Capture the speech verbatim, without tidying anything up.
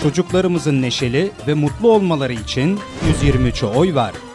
Çocuklarımızın neşeli ve mutlu olmaları için yüz yirmi üçe oy ver.